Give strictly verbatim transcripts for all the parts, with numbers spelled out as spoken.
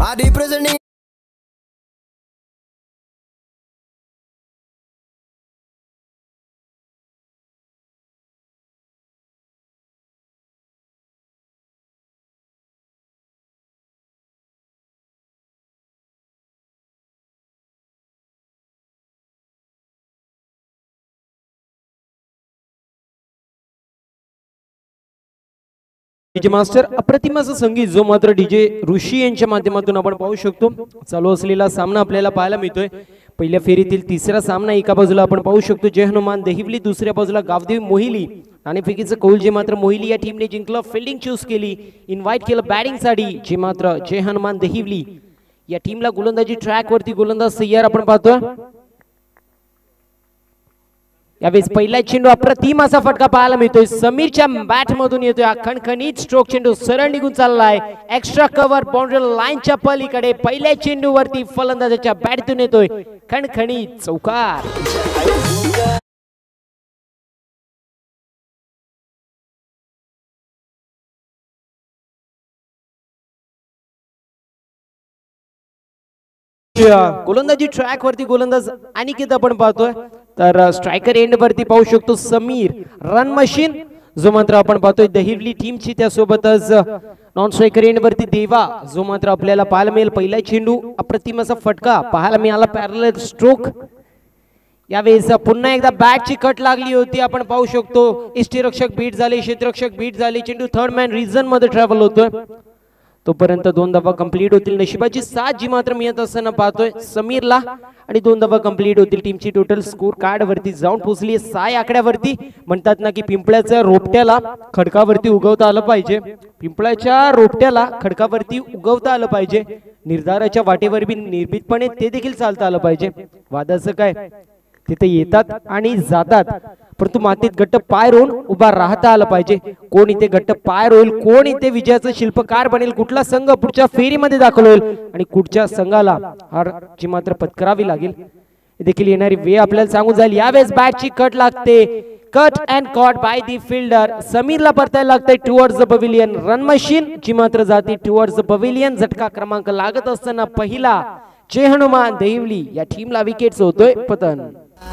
are representing DJ master अप्रतिम असं संगीत जो मात्र डीजे ऋषी यांच्या माध्यमातून आपण पाहू शकतो। चालू असलेला सामना आपल्याला पाहायला मिळतोय। पहिल्या फेरीतील तिसरा सामना एका बाजूला आपण पाहू शकतो जय हनुमान देहिवली, दुसऱ्या बाजूला गावदेवी मोहिली। नाणेफेकीचं कौल जे मात्र मोहिली या टीमने जिंकलं, फिल्डिंग चूज केली, इन्व्हाइट केलं बॅटिंग साठी जे मात्र जय हनुमान देहिवली या टीमला गोलंदाजी ट्रॅक वरती गोलंदाज तयार आपण पाहतोय। यावेळेस पहिला चेंडू अप्रतिम असा फटका पाहायला मिळतोय, समीरच्या बॅट मधून येतोय, खणखणीत स्ट्रोक चेंडू सरळ निघून चाललाय एक्स्ट्रा कव्हर बाउंड्री लाईनच्या पलीकडे। पहिल्या चेंडू वरती फलंदाजाच्या बॅटतून येतोय खणखणीत चौकार। गोलंदाजी ट्रॅक वरती गोलंदाज अनिकेत आपण पाहतोय, तर स्ट्रायकर एंड वरती पाहू शकतो समीर, रन मशीन जो मात्र आपण पाहतोय दहिवली टीमची, त्यासोबतच नॉन स्ट्रायकर एंड वरती देवा जो मात्र आपल्याला पाहायला मिळेल। पहिला चेंडू अप्रतिम असा फटका पाहायला मिळाला, पॅरलल स्ट्रोक। यावेळेस पुन्हा एकदा बॅटची कट लागली होती, आपण पाहू शकतो इष्टरक्षक बीट झाले, क्षेत्ररक्षक बीट झाले, चेंडू थर्ड मॅन रिझन मध्ये ट्रॅव्हल होतोय, तोपर्यंत दोन धावा कंप्लीट होतील। नशिबाची साथ जी मात्र मिळत असताना पाहतोय समीरला आणि दोन धावा कंप्लीट होतील। टीमची टोटल स्कोर कार्ड वरती जाऊन पोहोचली साय आकड्यावरती। म्हणतात ना की पिंपळाच्या रोपट्याला खडकावरती उगवता आलं पाहिजे, पिंपळाच्या रोपट्याला खडकावरती उगवता आलं पाहिजे, निर्धाराच्या वाटेवर बी निर्भीतपणे ते देखील चालता आलं पाहिजे। वादाचं काय, तिथे येतात आणि जातात, परंतु मातीत घट्ट पाय रोवून उभा राहता आलं पाहिजे। कोण इथे घट्ट पाय रोईल, कोण इथे विजयाचं शिल्पकार बनेल, कुठला संघ पुढच्या फेरीमध्ये दाखल होईल आणि कुठच्या संघाला हारची मात्र पत्करावी लागेल देखील येणारी वेळ आपल्याला सांगून जाईल। यावेळेस बॅटची कट लागते, cut and caught by the fielder, समीरला परतायला लागतंय towards the pavilion. Run machine जी मात्र जाते टुवर्ड्स द पवेलियन। झटका क्रमांक लागत असताना पहिला जय हनुमान देहिवली या टीमला विकेट्स होतोय पतन।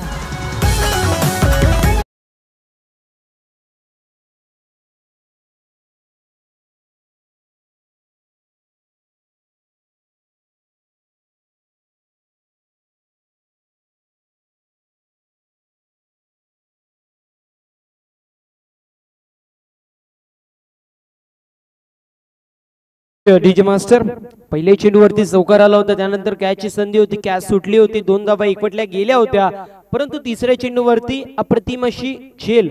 डीजे मास्टर पहिल्या चेंडूवरती चौकार आला होता, त्यानंतर कॅचची संधी होती, कॅच सुटली होती, दोन धावा एकवटल्या गेल्या होत्या, परंतु तिसऱ्या चेंडूवरती अप्रतिम अशी झेल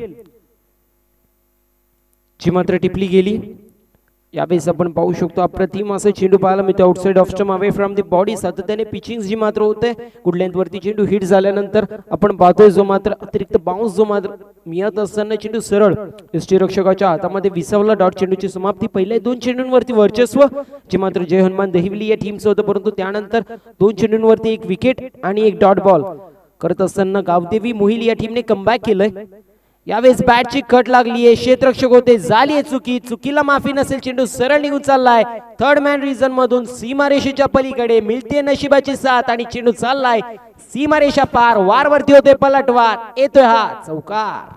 जी मात्र टिपली गेली। यावेळेस आपण पाहू शकतो अप्रतिम असं चेंडू पाहायला मिळतो outside off stump away from the body. सातत्याने पिचिंग जी मात्र होते, गुड लेंथ वरती चेंडू हिट झाल्यानंतर आपण पाहतोय जो मात्र अतिरिक्त बाउन्स जो मात्र मिळत असताना चेंडू सरळ यष्टीरक्षकाच्या हातामध्ये विसावला। डॉट चेंडूची समाप्ती। पहिल्या दोन चेंडूंवरती वर्चस्व जे मात्र जय हनुमान देहिवली या टीमचं होतं, परंतु त्यानंतर दोन चेंडूंवरती एक विकेट आणि एक डॉट बॉल करत असताना गावदेवी मोहिली या टीमने कमबॅक केलंय। यावेळेस बॅटची कट लागली आहे, क्षेत्ररक्षक होते, झाली आहे चुकी, चुकीला माफी नसेल, चेंडू सरळ निघून चाललाय थर्ड मॅन रिझन मधून सीमारेषेच्या पलीकडे। मिळते नशिबाची साथ आणि चेंडू चाललाय सीमारेषा पार, वारवरती होते पलटवार, येतोय हा चौकार।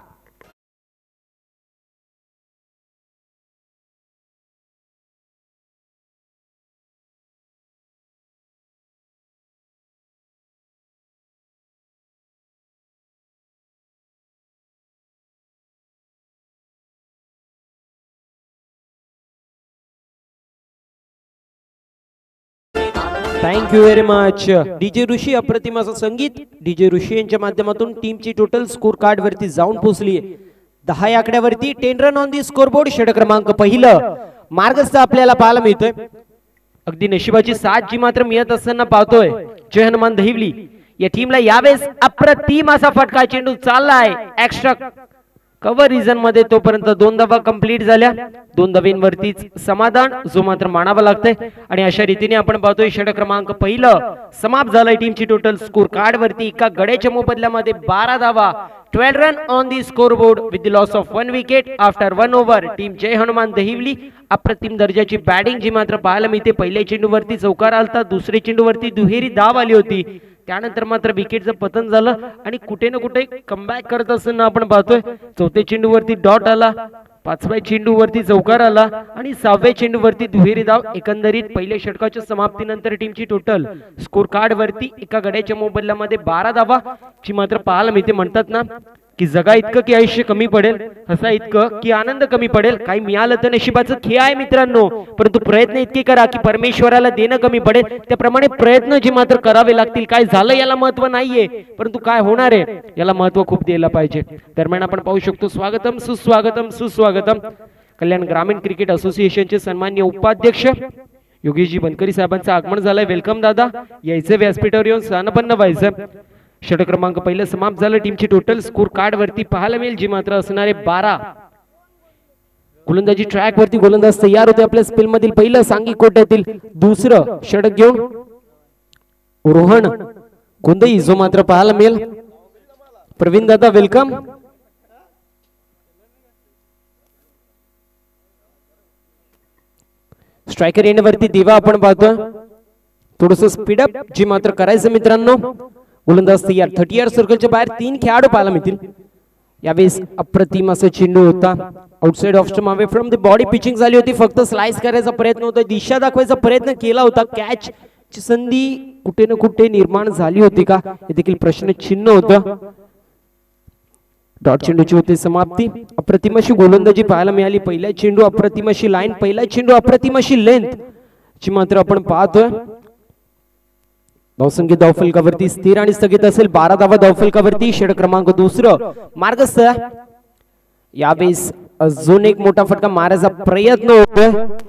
Thank you very much DJ Rishi. अप्रतिम असं संगीत डीजे ऋषी यांच्या माध्यमातून टीमची टोटल स्कोर कार्ड वरती जाऊन पोहोचली दहा या आकड्यावरती। Ten run on the scoreboard, षटक क्रमांक पहिलं मार्गस्थ आपल्याला पाहायला मिळतोय। अगदी नशिबाची साथ जी मात्र मिळत असताना पाहतोय जय हनुमान देहिवली या टीमला। यावेळेस अप्रतिम असा फटका, चेंडू चाललाय एक्स्ट्रा कव्हर रिझन मध्ये, तोपर्यंत दोन धावा कंप्लीट झाल्या। दोन धावेंवरतीच समाधान जो मात्र मानावं लागतंय आणि अशा रीतीने आपण पाहतोय षटक क्रमांक पहिलं समाप्त झालंय। टीमची टोटल स्कोर कार्ड वरती एका गड्याच्या मोबदल्यामध्ये बारा धावा, twelve run on the scoreboard with the loss of one wicket after one over. Team Jai Hanuman Dehivali अप्रतिम दर्जाची बॅटिंग जी मात्र पाहायला मिळते. पहिल्या चेंडूवरती चौकार आलता, दुसऱ्या चेंडूवरती दुहेरी धाव आली होती, त्यानंतर मात्र विकेटचं पतन झालं आणि कुठे ना कुठे कमबॅक करत असताना आपण पाहतोय. चौथ्या चेंडूवरती डॉट आला, पाचव्या चेंडूवरती चौकार आला आणि सहाव्या चेंडूवरती दुहेरी धाव. एकंदरीत पहिल्या षटकाच्या समाप्तीनंतर टीमची टोटल स्कोर कार्ड वरती एका गड्याच्या मोबदल्यामध्ये बारा धावा ची मात्र पाहायला मिळते. म्हणतात ना की जगा इतकं की आयुष्य कमी पडेल, हसा इतकं की आनंद कमी पडेल. काही मिळालं तर नशिबाचं खेळ आहे मित्रांनो, परंतु प्रयत्न इतके करा की परमेश्वराला देणं कमी पडेल. त्याप्रमाणे प्रयत्न जे मात्र करावे लागतील. काय झालं याला महत्व नाहीये, परंतु काय होणार आहे याला महत्व खूप द्यायला पाहिजे. दरम्यान आपण पाहू शकतो स्वागतम सुस्वागतम सुस्वागतम कल्याण ग्रामीण क्रिकेट असोसिएशनचे सन्माननीय उपाध्यक्ष योगेशजी बनकरी साहेबांचं आगमन झालंय. वेलकम दादा, यायचं व्यासपीठावर येऊन स्थानपन्न व्हायचं. षटक क्रमांक पहिलं समाप्त झालं. टीमची टोटल स्कोर कार्ड वरती पाहायला मिळेल जी मात्र असणारे बारा. गोलंदाजी ट्रॅक वरती गोलंदाज तयार होते आपल्या स्पेल मधील पहिलं सांगी कोट्यातील दुसरं षटक घेऊन रोहन गोंदई जो मात्र पाहायला मिळेल. प्रवीण दादा वेलकम. स्ट्रायकर एंड वरती देवा आपण पाहतोय. थोडस स्पीडअप जी मात्र करायचं मित्रांनो. गोलंदाज तयार. थर्टी यार्ड सर्कलच्या बाहेर तीन खेळाडू पाहायला मिळतील. यावेळेस अप्रतिम असं चेंडू होता. Outside off stump away from the body pitching झाली होती. फक्त स्लाइस करायचा प्रयत्न होता, दिशा दाखवायचा प्रयत्न केला होता. कॅच ची संधी कुठे ना कुठे निर्माण झाली होती का हे देखील प्रश्न चिन्ह होतं. डॉट चेंडूची होते समाप्ती. अप्रतिम अशी गोलंदाजी पाहायला मिळाली. पहिला चेंडू अप्रतिम अशी लाईन, पहिला चेंडू अप्रतिम अशी लेंथ ची मात्र आपण पाहतोय. धावसंख्या धावफलकावरती स्थिर आणि स्थगित असेल. बारा धावा धावफलकावरती. षटक क्रमांक दुसरं मार्गस्थ. यावेळेस अजून एक मोठा फटका मारायचा प्रयत्न होतोय.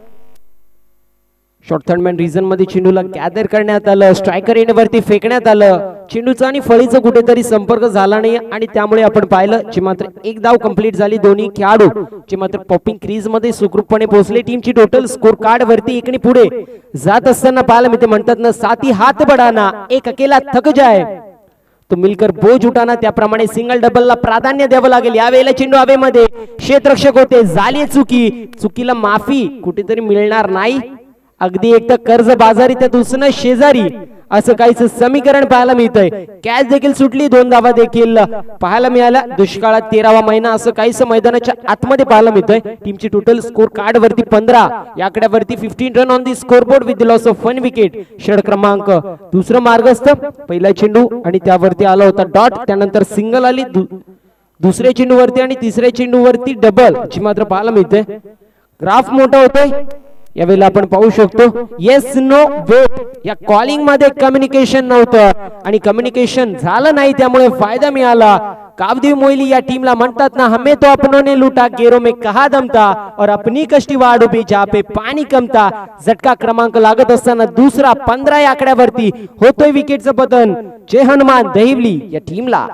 शॉर्ट थर्डमॅन रिजन मध्ये चेंडूला गॅदर करण्यात आलं. स्ट्रायकर एंड वरती फेकण्यात आलं. चेंडूचा आणि फळीचा कुठेतरी संपर्क झाला नाही आणि त्यामुळे आपण पाहिलं जे मात्र एक धाव कंप्लीट झाली. दोन्ही खेळाडू जे मात्र पॉपिंग क्रीज मध्ये सुखरूपपणे पोहोचले. टीमची टोटल स्कोर कार्ड वरती एकने पुढे जात असताना पाहायला मिळते. म्हणतात ना साथी हात बढाना एक अकेला थक जाय तो मिलकर बोझ उठाना, त्याप्रमाणे सिंगल डबलला प्राधान्य द्यावं लागेल. यावेळेला चेंडू हवेमध्ये क्षेत्ररक्षक होते. झाली चुकी, चुकीला माफी कुठेतरी मिळणार नाही. अगदी एक तर कर्ज बाजारी तर दुसरं शेजारी असं काहीच समीकरण पाहायला मिळतंय. कॅच देखील सुटली, दोन धावा देखील पाहायला मिळाल्या. दुष्काळात तेरावा महिना असं काहीच मैदानाच्या आतमध्ये पाहायला मिळतंय. टीमची टोटल स्कोर कार्ड वरती पंधरा. या आकड्यावरती fifteen run on the scoreboard with the loss of one wicket. षटक क्रमांक दुसरं मार्गस्थ. पहिला चेंडू आणि त्यावरती आला होता डॉट, त्यानंतर सिंगल आली दुसऱ्या चेंडूवरती आणि तिसऱ्या चेंडूवरती डबल जी मात्र पाहायला मिळते. ग्राफ मोठा होतोय. यावेळेला आपण पाहू शकतो येस नो वेट या कॉलिंग मध्ये कम्युनिकेशन नव्हतं आणि कम्युनिकेशन झालं नाही, त्यामुळे फायदा मिळाला. कावदेव मोइली या टीमला म्हणतात ना, हमें तो अपनों ने लूटा गेरों में कहा दमता और अपनी कष्टी वाढ उभी जहाँ पे पाणी कमता. झटका क्रमांक लागत असताना दुसरा पंधरा या आकड्यावरती होतोय विकेटचं पतन. जय हनुमान दहिवली या टीमला.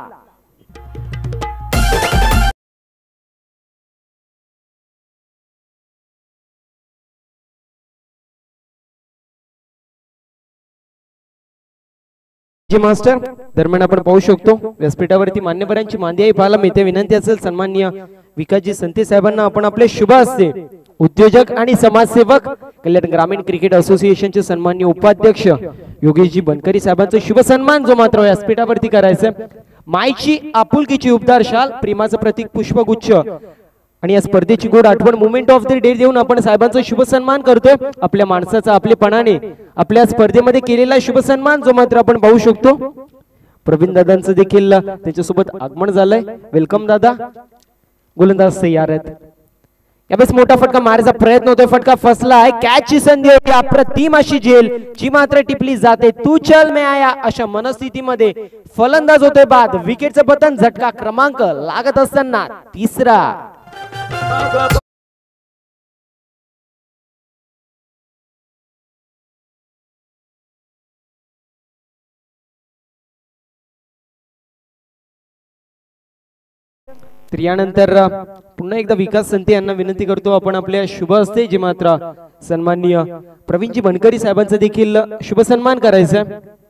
मास्टर दरम्यान आपण पाहू शकतो व्यासपीठावरती मान्यवरांची मांदियाई पाहायला मिळते. विनंती असेल सन्माननीय विकासजी संते साहेबांना आपण आपले शुभ हस्ते उद्योजक आणि समाजसेवक कल्याण ग्रामीण क्रिकेट असोसिएशनचे सन्माननीय उपाध्यक्ष योगेशजी बनकरी साहेबांचा शुभ सन्मान जो मात्र व्यासपीठावरती करायचा. मायची आपुलकीची उपदार शाल, प्रेमाचं प्रतीक पुष्पगुच्छ आणि या स्पर्धेची गोड आठवण मुवमेंट ऑफ द डे देऊन आपण साहेबांचा शुभ सन्मान करतोय. आपल्या माणसाचा आपलेपणाने आपल्या स्पर्धेमध्ये केलेला शुभ सन्मान जो मात्र आपण पाहू शकतो. प्रवीण दादांचं देखील त्याच्यासोबत आगमन झालंय. वेलकम दादा. गोलंदाज तयार आहेत. यावेळेस मोठा फटका मारायचा प्रयत्न होतोय. फटका फसला आहे. कॅच ची संधी होती. अप्रतिम अशी झेल जी मात्र टिपली जाते. तू चल मैं आया अशा मनस्थितीमध्ये फलंदाज होतोय बाद. विकेटचं पतन. झटका क्रमांक लागत असताना तिसरा. तर यानंतर पुन्हा एकदा विकास संते यांना विनंती करतो आपण आपल्या शुभ हस्ते जे मात्र सन्माननीय प्रवीणजी बनकरी साहेबांचा देखील शुभ सन्मान करायचा.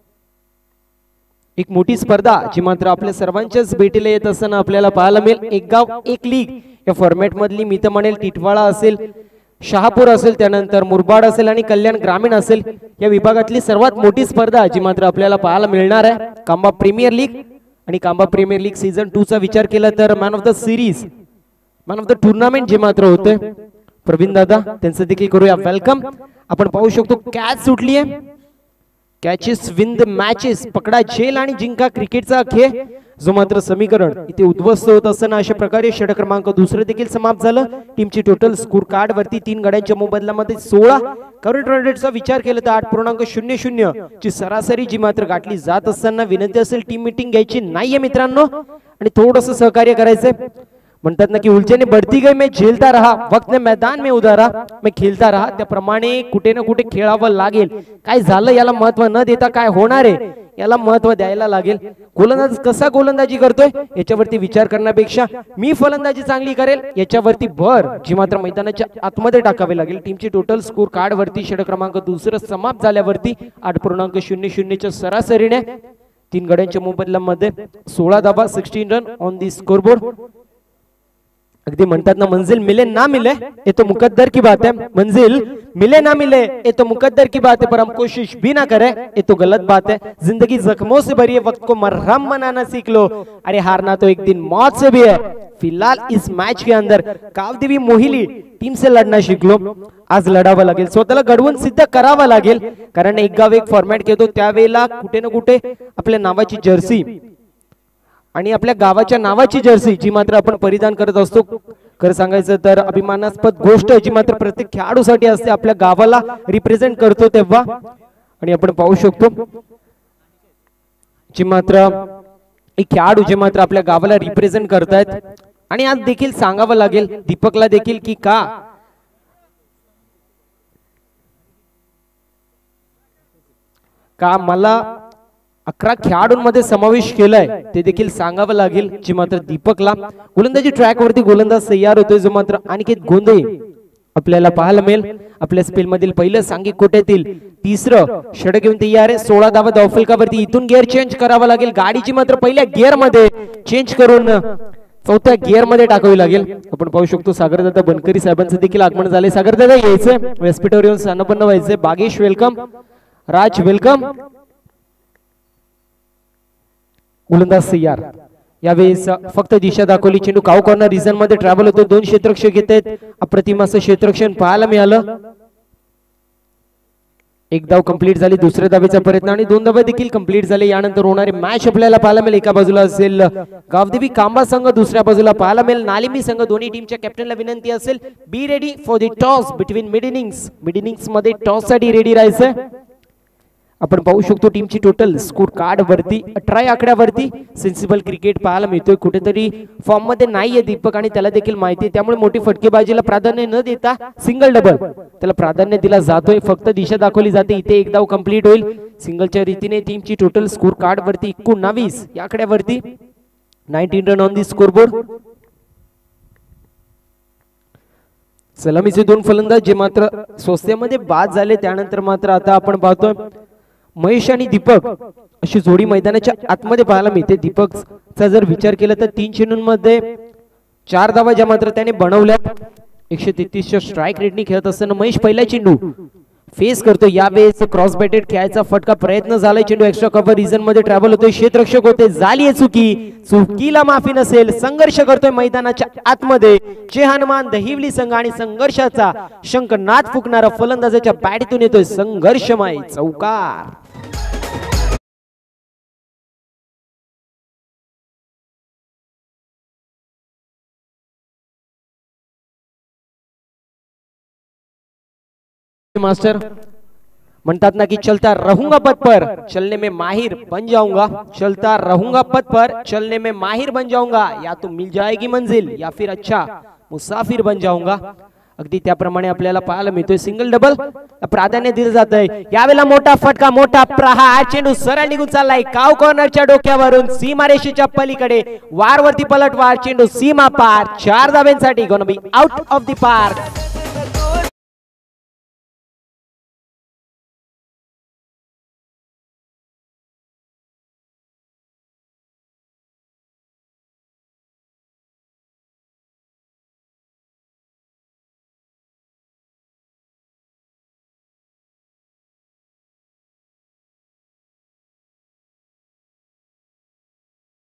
एक मोठी स्पर्धा जी मात्र आपल्या सर्वांच्याच भेटीला येत असताना आपल्याला पाहायला मिळेल. एक गाव एक लीग या फॉर्मॅट मधली मी तर म्हणेल टिटवाळा असेल शहापूर असेल, त्यानंतर मुरबाड असेल आणि कल्याण ग्रामीण असेल, या विभागातली सर्वात मोठी स्पर्धा जी मात्र आपल्याला पाहायला मिळणार आहे कांबा प्रीमियर लीग. आणि Kamba premier league season two चा विचार केला तर man of the series, man of the tournament जे मात्र होते प्रवीण दादा, त्यांचं देखील करूया वेलकम. आपण पाहू शकतो कॅच सुटली आहे. कॅचेस विन द मॅचेस, पकडा झेल आणि जिंका क्रिकेटचा खेळ जो मात्र समीकरण इथे उद्ध्वस्त होत असताना अशा प्रकारे षटक क्रमांक दुसरं देखील समाप्त झालं. टीमची टोटल स्कोर कार्ड वरती तीन गड्यांच्या मोबदल्यामध्ये सोळा. करंट रन रेटचा विचार केला तर आठ पूर्णांक शून्य शून्य ची सरासरी जी मात्र गाठली जात असताना विनंती असेल टीम मीटिंग घ्यायची नाहीये मित्रांनो आणि थोडस सहकार्य करायचंय. म्हणतात ना की उलझने बढ़ती गई मैं झेलता रहा, वक्त ने मैदान में उतारा मैं खेलता रहा. त्याप्रमाणे कुठे ना कुठे खेळावं लागेल. काय झालं याला महत्व न देता काय होणार आहे याला महत्व द्यायला लागेल. गोलंदाज कसा गोलंदाजी करतोय याच्यावरती विचार करण्यापेक्षा मी फलंदाजी चांगली करेल याच्यावरती भर जी मात्र मैदानाच्या आतमध्ये टाकावे लागेल. टीमची टोटल स्कोर कार्ड वरती षटक क्रमांक दुसरं समाप्त झाल्यावरती आठ पूर्णांक शून्य शून्यच्या सरासरीने तीन गड्यांच्या मोबदल्यामध्ये सोळा धाबा sixteen run on the scoreboard. अगदी म्हणतात ना मंजिल मिले ना मिले ये तो मुकद्दर की बात है, मंजिल मिले ना मिले ये तो मुकद्दर की बात है, पर हम कोशिश भी ना करें ये तो गलत बात है. जिंदगी जख्मों से भरी है, वक्त को मरहम बनाना सीख लो. अरे हारना तो एक दिन मौत से भी है. फिलहाल इस मैच के अंदर कावदेवी मोहिली टीम से लढणं शिकलो. आज लढावं लागेल, स्वतःला घडवून सिद्ध करावं लागेल. कारण एक गाव एक फॉर्मॅट घेतो त्यावेळेला कुठे ना कुठे आपल्या नावाची जर्सी आणि आपल्या गावाच्या नावाची जर्सी जी मात्र आपण परिधान करत असतो. खरं सांगायचं तर अभिमानास्पद गोष्ट जी मात्र प्रत्येक खेळाडूसाठी असते, आपल्या गावाला रिप्रेझेंट करतो तेव्हा. आणि आपण पाहू शकतो जी मात्र एक खेळाडू जे मात्र आपल्या गावाला रिप्रेझेंट करतायत. आणि आज देखील सांगावं लागेल दीपकला देखील की का का मला अकरा खेळाडूंमध्ये समावेश केलाय ते देखील सांगावं लागेल जी मात्र दीपकला. गोलंदाजी ट्रॅक वरती गोलंदाज तयार होतोय जो मात्र अनिकेत गोंधे आपल्याला पाहायला मिळेल. आपल्या स्पेल मधील पहिलं सांघिक कोट्यातील तिसरं षटक घेऊन तयार आहे. सोळा धावा धावफलकावरती इथून गिअर चेंज करावा लागेल. गाडीची मात्र पहिल्या गिअर मध्ये चेंज करून चौथ्या गिअर मध्ये टाकावी लागेल. आपण पाहू शकतो सागरदादा बनकरी साहेबांचं देखील आगमन झाले. सागरदादा यायचंय व्यासपीठावर येऊन सन्नपन्न व्हायचंय. Bagesh welcome, Raj welcome. गोलंदाज तयार. यावेळेस फक्त दिशा दाखवली. चेंडू काव कॉर्नर रिजन मध्ये ट्रॅव्हल होतो. दोन क्षेत्ररक्षक येत आहेत. अप्रतिम असं क्षेत्ररक्षण पाहायला मिळालं. एक धाव कंप्लीट झाली. दुसऱ्या धावेचा प्रयत्न आणि दोन धावे देखील कंप्लीट झाले. यानंतर होणारे मॅच आपल्याला पाहायला मिळेल. एका बाजूला असेल गावदेवी कांबा संघ, दुसऱ्या बाजूला पाहायला मिळेल नालिमी संघ. दोन्ही टीमच्या कॅप्टनला विनंती असेल be ready for the toss between mid innings. Mid innings मध्ये टॉस साठी रेडी राहायचं. आपण पाहू शकतो टीमची टोटल स्कोर कार्ड वरती अठरा आकड्यावरती सेन्सिबल क्रिकेट पाहायला मिळतोय. कुठेतरी फॉर्म मध्ये नाहीये दीपक आणि त्याला देखील माहिती आहे. त्यामुळे मोठी फटकेबाजीला प्राधान्य न देता सिंगल डबल त्याला प्राधान्य दिला जातोय. फक्त दिशा दाखवली जाते. इथे एक धाव कंप्लीट होईल. सिंगलच्या रीतीने टीमची टोटल स्कोर कार्ड वरती एकोणावीस या आकड्यावरती nineteen run on the scoreboard. सलामीचे दोन फलंदाज जे मात्र स्वस्त्यामध्ये बाद झाले. त्यानंतर मात्र आता आपण पाहतोय महेश आणि दीपक अशी जोडी मैदानाच्या आतमध्ये पाहायला मिळते. दीपकचा जर विचार केला तर तीन चेंडूंमध्ये चार धावा ज्या मात्र त्याने बनवल्या. एकशे तेहतीसच्या स्ट्राईक रेटने खेळत असताना महेश पहिला चेंडू फेस करतो. यावेळेस क्रॉस बॅटेड खेळायचा फटका प्रयत्न झालाय. चेंडू एक्स्ट्रा कव्हर रिजन मध्ये ट्रॅव्हल होतोय. क्षेत्ररक्षक होते. झाली आहे चुकी. चुकीला माफी नसेल. संघर्ष करतोय मैदानाच्या आतमध्ये जे हनुमान दहिवली संघ आणि संघर्षाचा शंखनाद फुकणारा फलंदाजाच्या बॅटतून येतोय संघर्षमय चौकार. मास्टर म्हणतात ना कि चलता रहूंगा पद पर चलने में माहिर बन जाऊंगा. चलता रहूंगा पद पर चलने में माहिर बन जाऊंगा. या तो मिल जाएगी मंजिल या फिर अच्छा मुसाफिर बन जाऊंगा. अगदी त्याप्रमाणे आपल्याला पाहायला मिळतोय. सिंगल डबल प्राधान्य दिलं जात आहे. यावेळेला मोठा फटका, मोठा प्रहार. चेंडू सरळ निघून चाललाय काव कॉर्नरच्या डोक्यावरून सीमारेषेच्या पलीकडे वारवरती पलटवार. चेंडू सीमा पार. चार धाब्यांसाठी gonna be out of the park.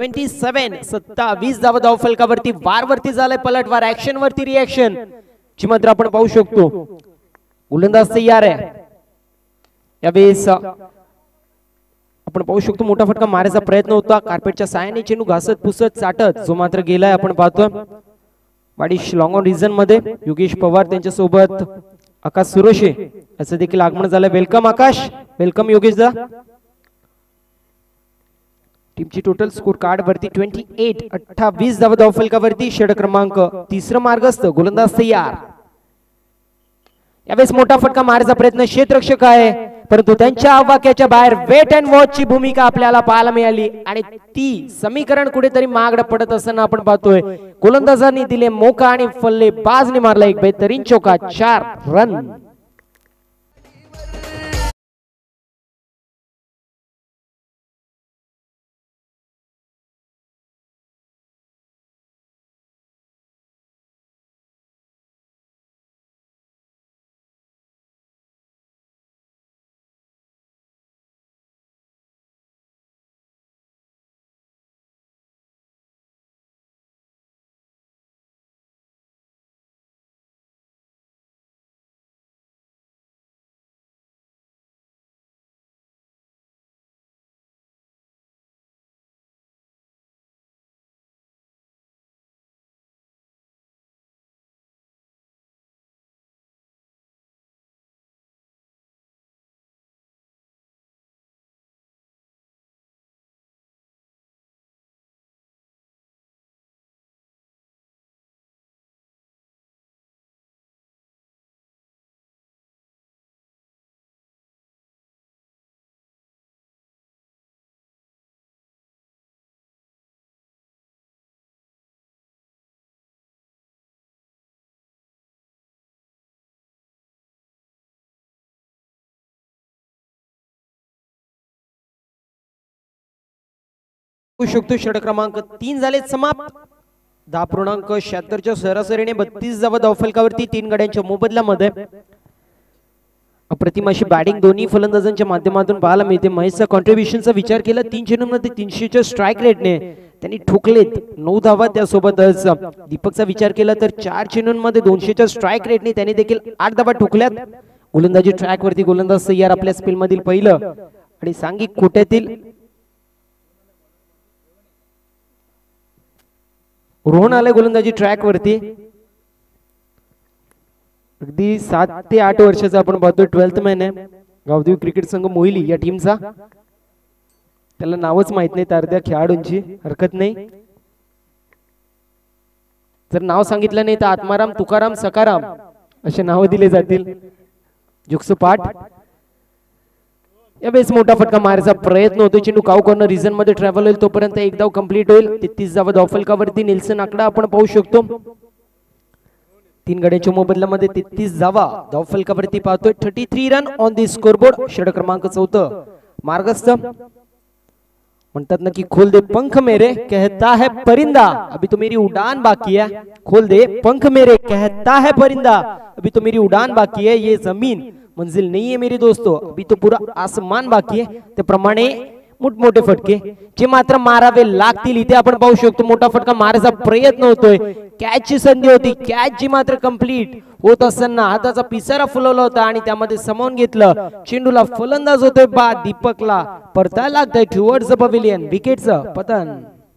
सत्तावीस सत्तावीस धावा धाव फलकावरती. वार वरती झालाय पलटवार. ऍक्शन वरती रिएक्शन ची मात्र आपण पाहू शकतो. गोलंदाज तयार आहे. यावेळेस आपण पाहू शकतो मोठा फटका मारायचा प्रयत्न होता. कार्पेटच्या साहाय्याने चेंडू घासत पुसत चाटत जो मात्र गेलाय आपण पाहतोय. वाडिश लॉंग ऑन रिझन मध्ये योगेश पवार त्यांच्या सोबत आकाश सुरोशे असं देखील आगमन झालं. वेलकम आकाश. वेलकम योगेश दा. टीमची टोटल स्कोर कार्ड वरती अठ्ठावीस अठ्ठावीस धावा धाव फलकावरती. षटक क्रमांक तिसरं मार्गस्थ. गोलंदाज तयार. यावेळेस मोठा फटका मारायचा प्रयत्न क्षेत्ररक्षक आहे परंतु त्यांच्या आवाक्याच्या बाहेर वेट अँड वॉच ची भूमिका आपल्याला पाहायला मिळाली आणि ती समीकरण कुठेतरी मागडं पडत असताना आपण पाहतोय. गोलंदाजांनी दिले मोका आणि फल्लेबाजने मारला एक बेहतरीन चौका. चार रन. शकतो. षटक क्रमांक तीन झाले समाप्त. दहा पूर्णांक शहात्तरच्या सरासरीने बत्तीस धावा धाव फलकावरती. तीन गड्यांच्या मोबदल्यामध्ये अप्रतिम अशी बॅटिंग दोन्ही फलंदाजांच्या माध्यमातून पाहायला मिळते. महेशचा कॉन्ट्रीब्युशनचा विचार केला तीन चेंडूंमध्ये तीनशेच्या स्ट्राईक रेटने त्यांनी ठोकलेत नऊ धावा. त्यासोबतच दीपकचा विचार केला तर चार चेंडूंमध्ये दोनशेच्या स्ट्राईक रेटने त्यांनी देखील आठ धावा ठोकल्यात. गोलंदाजी ट्रॅक वरती. गोलंदाज तयार. आपल्या स्पेल मधील पहिलं आणि सांघिक कोट्यातील रोहन आले गोलंदाजी ट्रॅक वरती. अगदी सात ते आठ वर्षाचा आपण पाहतोय. ट्वेल्थ मॅन आहे. गावदेवी क्रिकेट संघ मोहिली या टीमचा. त्याला नावच माहित नाही अर्ध्या खेळाडूंची. हरकत नाही. जर नाव सांगितलं नाही तर आत्माराम तुकाराम सकाराम असे नाव दिले जातील. जुक्स पाठ. यावेळेस मोठा फटका मारायचा प्रयत्न होतो. चेंडू काऊ कॉर्नर रिझन मध्ये ट्रॅव्हल होईल तोपर्यंत एक धाव कंप्लीट होईल. तेहतीस धावा धाव फलकावरती. निल्सन आकडा आपण पाहू शकतो. तीन गड्यांच्या मोबदल्यामध्ये तेहतीस धावा धाव फलकावरती पाहतोय. Thirty three run on the scoreboard. षटक क्रमांक चौथं मार्गस्थ. म्हणतात ना की खोल दे पंख मेरे कहता है परिंदा अभी तो मेरी उड़ान बाकी है. खोल दे पंख मेरे कहता है परिंदा अभी तो मेरी उड़ान बाकी है. ये जमीन मंजिल नहीं है मेरे दोस्तों अभी तो पूरा आसमान बाकी आहे. त्याप्रमाणे मोठमोठे फटके जे मात्र मारावे लागतील इथे आपण पाहू शकतो. मोठा फटका मारायचा प्रयत्न होतोय. कॅचची संधी होती. कॅच जी मात्र कंप्लीट होत असताना हाताचा पिसारा फुलवला होता आणि त्यामध्ये सामावून घेतलं. चेंडूला फलंदाज होतोय बा. दीपकला परतायला लागतंय टुवर्ड्स द पवेलियन. विकेटचं पतन.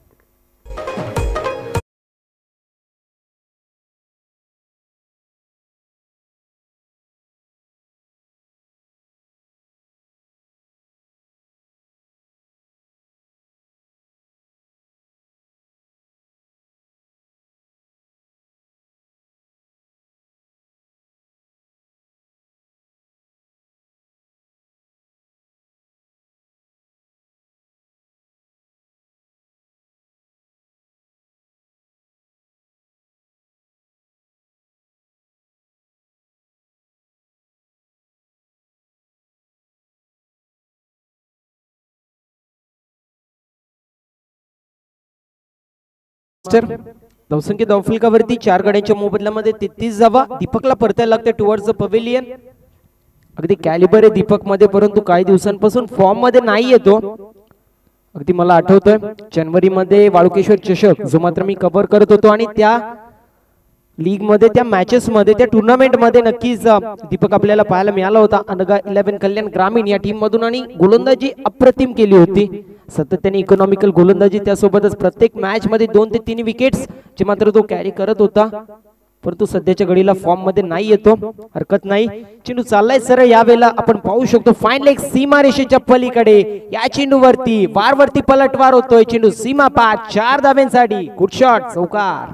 धावसंख्या धावफलकावरती चार गड्यांच्या मोबदल्यामध्ये तेहतीस धावा. दीपकला परतायला लागते टुवर्ड्स द पवेलियन. अगदी कॅलिबर आहे दीपक मध्ये परंतु काही दिवसांपासून फॉर्म मध्ये नाही येतो. अगदी मला आठवतंय जानेवारी मध्ये वाळुकेश्वर चषक जो मात्र मी कव्हर करत होतो आणि त्या लीग मध्ये त्या मॅचेस मध्ये त्या टुर्नामेंट मध्ये नक्कीच दीपक आपल्याला पाहायला मिळाला होता अनगा इलेव्हन कल्याण ग्रामीण या टीम मधून आणि गोलंदाजी अप्रतिम केली होती सातत्याने इकॉनॉमिकल गोलंदाजी त्यासोबतच प्रत्येक मॅच मध्ये दोन ते तीन विकेट्स जे मात्र तो कॅरी करत होता परंतु सध्याच्या घडीला फॉर्म मध्ये नाही येतो हरकत नाही चेंडू चाललाय सरळ यावेळेला आपण पाहू शकतो फाईन लेग सीमा रेषेच्या पलीकडे या चेंडूवरती वारवरती पलटवार होतोय चेंडू सीमा पार चार धाब्यांसाठी गुड शॉट चौकार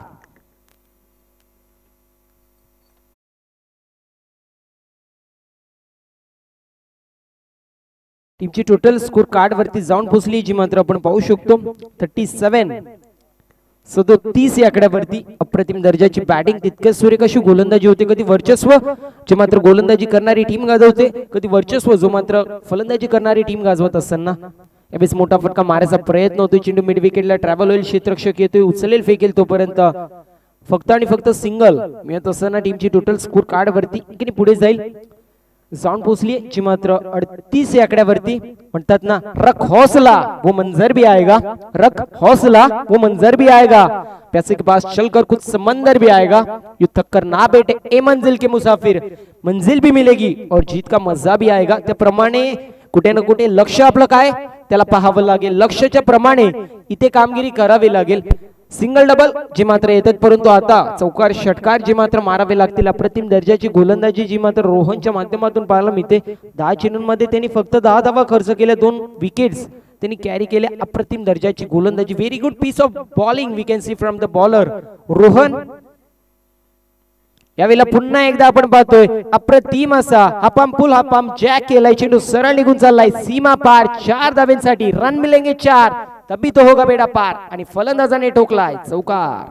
टीमची टोटल स्कोर कार्ड वरती जाऊन पोहोचली जी मात्र आपण पाहू शकतो थर्टी सेव्हन सदोतीस या आकड्यावरती अप्रतिम दर्जाची बॅटिंग तितकेच सुरेख अशी गोलंदाजी होते कधी वर्चस्व जे मात्र गोलंदाजी करणारी टीम गाजवते कधी वर्चस्व जो मात्र फलंदाजी करणारी टीम गाजवत असताना यावेळेस मोठा फटका मारायचा प्रयत्न होतोय चेंडू मिड विकेटला ट्रॅव्हल होईल क्षेत्ररक्षक येतोय उचलेल फेकेल तोपर्यंत फक्त आणि फक्त सिंगल मिळत असताना टीमची टोटल स्कोर कार्ड वरती पुढे जाईल जाऊन पोहोचली जी मात्र अडतीस या आकड्यावरती म्हणतात ना रख हौसला वो मंजर भी आएगा रख हौसला वो मंजर भी आएगा पैसे के पास चलकर कुछ समंदर भी आएगा यू थक कर ना बैठे ए मंजिल के मुसाफिर मंजिल भी मिलेगी और जीत का मजा भी आएगा त्याप्रमाणे कुठे ना कुठे लक्ष आपलं काय त्याला पाहावं लागेल लक्ष्याच्या प्रमाणे इथे कामगिरी करावी लागेल सिंगल डबल जे मात्र येतात परंतु आता चौकार षटकार जे मात्र मारावे लागतील अप्रतिम दर्जाची गोलंदाजी जी मात्र रोहनच्या माध्यमातून पाहायला मिळते दहा चेंडूंमध्ये त्यांनी फक्त दहा धावा खर्च केल्या दोन विकेट्स त्यांनी कॅरी केल्या अप्रतिम दर्जाची गोलंदाजी very good piece of bowling we can see from the bowler Rohan यावेळेला पुन्हा एकदा आपण पाहतोय अप्रतिम असा हापाम फुल हापाम जॅक केलाय चेंडू सरळ निघून चाललाय सीमा पार चार धाब्यांसाठी रन मिलेंगे चार तभी तो होगा बेडा पार आणि फलंदाजाने ठोकलाय चौकार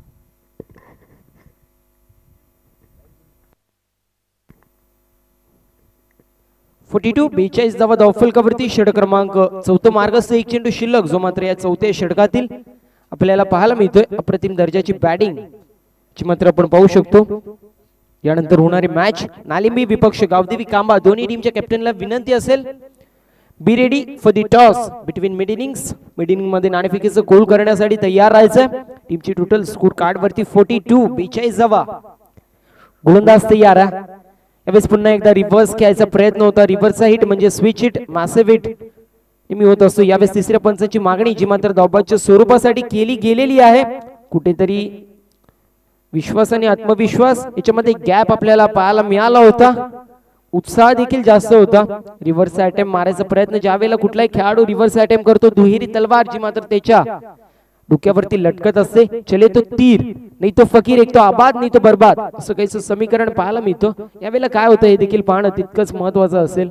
फोर्टी टू बेचाळीस धावा धावफलकावरती षटक क्रमांक चौथा मार्गस्थ एक चेंडू शिल्लक जो मात्र या चौथ्या षटकातील आपल्याला पाहायला मिळतोय अप्रतिम दर्जाची बॅटिंग ची मात्र आपण पाहू शकतो यानंतर होणारी मॅच नालिंबी विपक्ष गावदेवी कांबा दोन्ही टीमच्या कॅप्टनला विनंती असेल be ready for the toss between mid innings mid inning मध्ये नाणेफेकीचं गोल करण्यासाठी तयार राहायचं टीमची टोटल स्कोर कार्ड वरती फोर्टी टू बेचाळीस धावा गोलंदाज तयार आहे यावेळेस पुन्हा एकदा रिव्हर्स घ्यायचा प्रयत्न होता रिव्हर्सचा हिट म्हणजे स्विच हिट मॅसिव्ह हिट नेहमी होत असतो यावेळेस तिसऱ्या पंचाची मागणी जी मात्र धावबादच्या स्वरूपासाठी केली गेलेली आहे कुठेतरी विश्वास आणि आत्मविश्वास याच्यामध्ये गॅप आपल्याला पाहायला मिळाला होता उत्साह देखील जास्त होता रिव्हर्स अटेम्प्ट मारायचा प्रयत्न ज्यावेळेला कुठलाही खेळाडू रिव्हर्स अटेम्प्ट करतो दुहेरी तलवार जी मात्र त्याच्या डोक्यावरती लटकत असते चले तो तीर नाही तो फकीर एक तो आबाद नाही तो बर्बाद असं काहीच समीकरण पाहायला मिळतं यावेळेला काय होतं हे देखील पाहणं तितकंच महत्वाचं असेल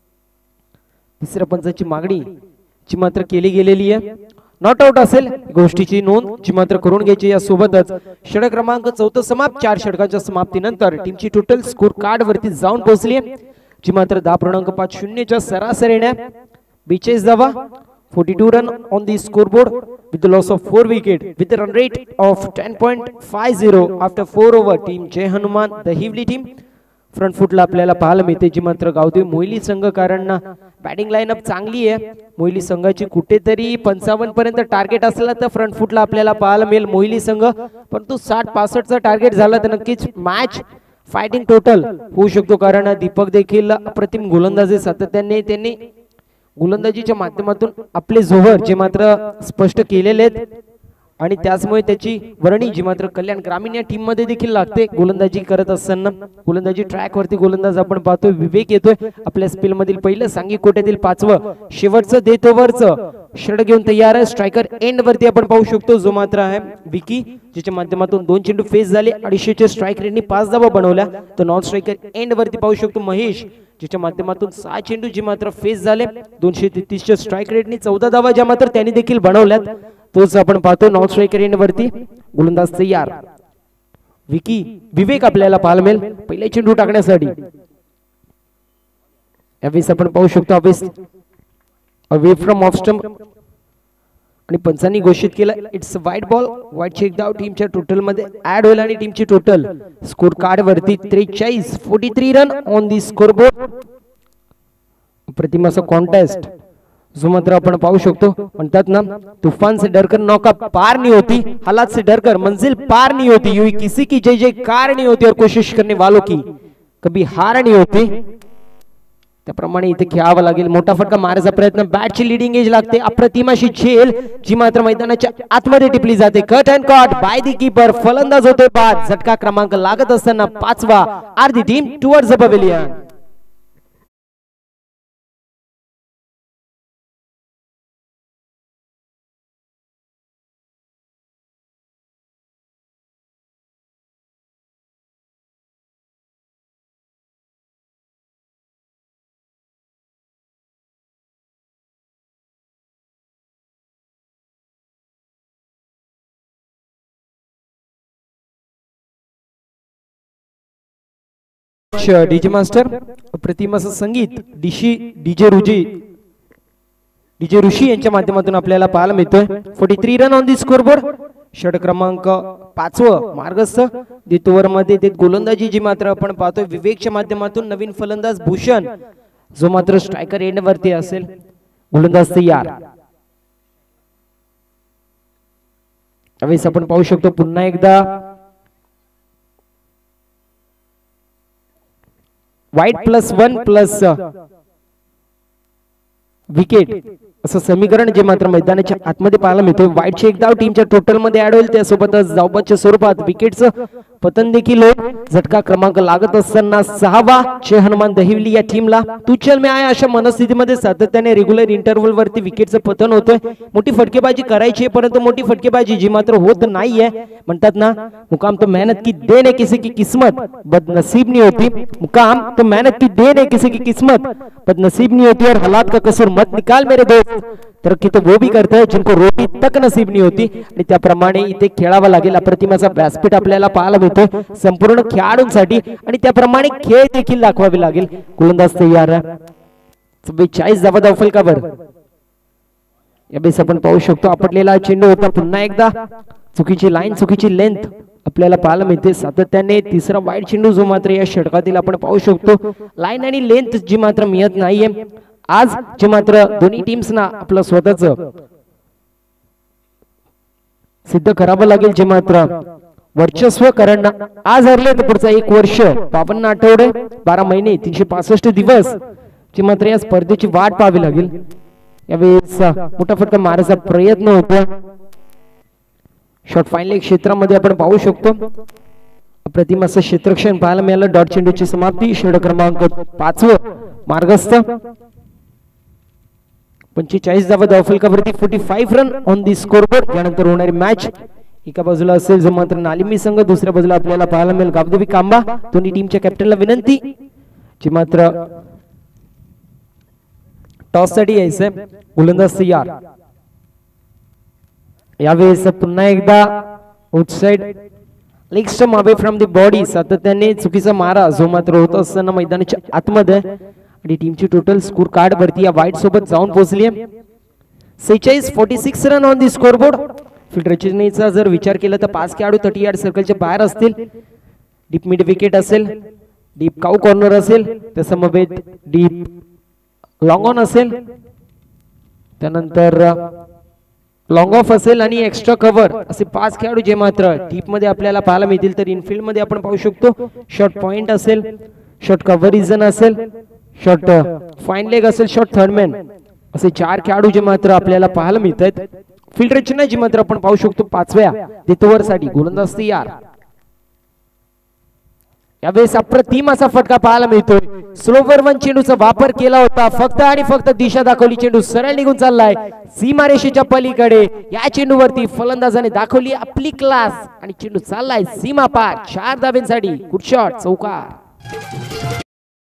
तिसऱ्या पंचाची मागणी जी मात्र केली गेलेली आहे नॉट आउट असेल गोष्टीची नोंद जी मात्र करून घ्यायची या सोबतच षटक क्रमांक चौथा समाप्त चार षटकाच्या समाप्तीनंतर टीमची टोटल स्कोर कार्ड वरती जाऊन पोहोचली जी मात्र दहा पूर्णांक पाच शून्यच्या सरासरीने बेचाळीस धावा forty two run on the scoreboard with the loss of four wicket with run rate of ten point five zero after four over team Jai Hanuman Dahivali team front फुटला आपल्याला पाहायला मिळते जी मात्र गावदेवी मोहिली संघकारांना बॅटिंग लाईनअप चांगली आहे मोहिली संघाची कुठेतरी पंचावन्न पर्यंत टार्गेट असला तर फ्रंट फुटला आपल्याला पाहायला मिळेल मोहिली संघ परंतु साठ पासष्टचा टार्गेट झाला तर नक्कीच मॅच फायटिंग टोटल होऊ शकतो कारण दीपक देखील अप्रतिम गोलंदाजी सातत्याने त्यांनी गोलंदाजीच्या माध्यमातून आपले जोहर जे मात्र स्पष्ट केलेले आहेत आणि त्याचमुळे त्याची वर्णी जी मात्र कल्याण ग्रामीण या टीम मध्ये देखील लागते गोलंदाजी करत असताना गोलंदाजी ट्रॅक वरती गोलंदाज आपण पाहतोय विवेक येतोय आपल्या स्पेल मधील पहिलं सांगी कोट्यातील पाचवं शेवटचं देत ओव्हरचं षटक घेऊन तयार आहे स्ट्रायकर एंड वरती आपण पाहू शकतो जो मात्र आहे विकी ज्याच्या माध्यमातून दोन चेंडू फेस झाले अडीचशेच्या स्ट्राईक रेटनी पाच धावा बनवल्या तर नॉन स्ट्रायकर एंड वरती पाहू शकतो महेश ज्याच्या माध्यमातून सहा चेंडू जी मात्र फेस झाले दोनशे तेहतीसच्या स्ट्राईक रेटनी चौदा धावा ज्या मात्र त्यांनी देखील बनवल्यात तोच आपण पाहतो नॉन स्ट्रायकर एंड वरती गोलंदाज तयार विकी विवेक आपल्याला पाहायला मिळेल पहिले चेंडू टाकण्यासाठी यावेळेस आपण पाहू शकतो अवेस अवे फ्रॉम ऑफ स्टंप आणि पंचांनी घोषित केलं इट्स वाईट बॉल वाईट चेक डाव टीमच्या टोटल मध्ये ऍड होईल आणि टीमची टोटल स्कोर कार्ड वरती त्रेचाळीस forty three run on the score board प्रतिमाचा कॉन्टेस्ट जो मात्र आपण पाहू शकतो म्हणतात ना, तूफान से डरकर नौका पार नहीं होती, हालात से डरकर मंजिल पार नहीं होती, यूं ही किसी की जय जयकार नहीं होती और कोशिश करने वालों की कभी हार नहीं होती. त्याप्रमाणे इथे खेळावं लागेल. मोठा फटका मारायचा प्रयत्न, बॅटची लिडिंग एज लागते, अप्रतिम अशी झेल जी मात्र मैदानाच्या आतमध्ये टिपली जाते. Cut and caught by the keeper, फलंदाज होतोय बाद. झटका क्रमांक लागत असताना पाचवा are the team towards the pavilion. DJ master Pratim असं संगीत डीशी डीजे रुजी डीजे ऋषी यांच्या माध्यमातून आपल्याला पाहायला मिळतोय. Forty three run on the scoreboard. षट क्रमांक पाचवं मार्गस्थ. द्वितीय ओव्हर मध्ये ते गोलंदाजी जी मात्र आपण पाहतोय विवेकच्या माध्यमातून नवीन फलंदाज भूषण जो मात्र स्ट्रायकर एंड वरती असेल. गोलंदाज तयार. त्यावेळेस आपण पाहू शकतो पुन्हा एकदा वाईट प्लस वन प्लस विकेट असं समीकरण जे मात्र मैदानाच्या आतमध्ये पाहायला मिळतोय. वाईटचे एक धाव टीमच्या टोटल मध्ये ऍड होईल, त्यासोबतच धावबाच्या स्वरूपात विकेटचं पतन देखील होईल. झटका क्रमांक लागत असताना सहावा जय हनुमान दहिवली या टीमला. तू चल मी आहे अशा मनस्थितीमध्ये सातत्याने रेग्युलर इंटरव्हल वरती विकेटचं पतन होतोय. मोठी फटकेबाजी करायची परंतु मोठी फटकेबाजी जी मात्र होत नाहीये. म्हणतात ना, मुकाम तो मेहनत की देन है किसी की किस्मत बदनसीब नहीं होती. मुकाम तो मेहनत की देन है किसी की किस्मत बदनसीब नहीं होती और हालात का कसूर मत निकाल मेरे दोस्त. तरक्की तो वो भी करता है जिनको रोटी तक नसीब नहीं होती. आणि त्याप्रमाणे इथे खेळावं लागेल. अप्रतिमाचा व्यासपीठ आपल्याला पाहायला मिळतोय संपूर्ण खेळाडूंसाठी आणि त्याप्रमाणे खेळ देखील दाखवावे लागेल. गोलंदाज तयार आहे. चव्वेचाळीस धावा धाव फलकावर. यावेळेस आपण पाहू शकतो आपटलेला चेंडू होता. पुन्हा एकदा चुकीची लाईन चुकीची लेंथ आपल्याला पाहायला मिळते सातत्याने. तिसरा वाईड चेंडू जो मात्र या षटकातील आपण पाहू शकतो. लाईन आणि लेंथ जी मात्र मिळत नाहीये. आज जे मात्र दोन्ही टीम्सना आपलं स्वतःच सिद्ध करावं लागेल. जे मात्र वर्चस्व कारण आज हरले तर पुढचा एक वर्ष बावन्न आठवडे बारा महिने तीनशे पासष्ट दिवस जे मात्र या स्पर्धेची वाट पाहावी लागेल. यावेळेस मोठा फटका मारायचा प्रयत्न होतो. शॉट फायनल क्षेत्रामध्ये आपण पाहू शकतो अप्रतिम असं क्षेत्रक्षण पाहायला मिळालं. डॉट चेंडूची समाप्ती. षट क्रमांक पाचवं मार्गस्थ. पंचेचाळीस धावा धावफलकावरती. Forty five run on the scoreboard. यानंतर होणारी मॅच एका बाजूला असेल जो मात्र नालिमी संघ, दुसऱ्या बाजूला आपल्याला पाहायला मिळेल गावदेवी कांबा. दोन्ही टीमच्या कॅप्टनला विनंती जी मात्र टॉस साठी यायचंय. गोलंदाज तयार. यावेळेस पुन्हा एकदा outside leg stump away from the body. सातत्याने चुकीचा मारा जो मात्र होत असताना मैदानाच्या आतमध्ये आणि टीमची टोटल स्कोर कार्ड वरती या वाईट सोबत जाऊन पोहोचली आहे. सेहेचाळीस forty six run on the scoreboard. Field रचनेचा जर विचार केला तर पाच खेळाडू थर्टी यार्ड सर्कलच्या बाहेर असतील. डीप मिड विकेट असेल, डीप काऊ कॉर्नर असेल, त्यासमवेत डीप लॉंग ऑन असेल, त्यानंतर लॉंग ऑफ असेल आणि एक्स्ट्रा कव्हर असे पाच खेळाडू जे मात्र डीप मध्ये आपल्याला पाहायला मिळतील. तर इनफिल्ड मध्ये आपण पाहू शकतो शॉर्ट पॉइंट असेल, शॉर्ट कव्हर रिजन असेल, शॉर्ट फाईन लेग असेल, शॉर्ट थर्डमॅन असे चार खेळाडू जे मात्र आपल्याला पाहायला मिळत आहेत. फील्ड रचना जी मात्र आपण पाहू शकतो पाचव्या द्वितीय साठी. गोलंदाज तयार. यावेळेस अप्रतिम असा फटका पाहायला मिळतोय. स्लोवर वन चेंडूचा वापर केला होता फक्त आणि फक्त दिशा दाखवली. चेंडू सरळ निघून चाललाय सीमारेषेच्या पलीकडे. या चेंडूवरती फलंदाजाने दाखवली आपली क्लास आणि चेंडू चाललाय सीमा पार. चार धाब्यांसाठी गुड शॉट, चौकार.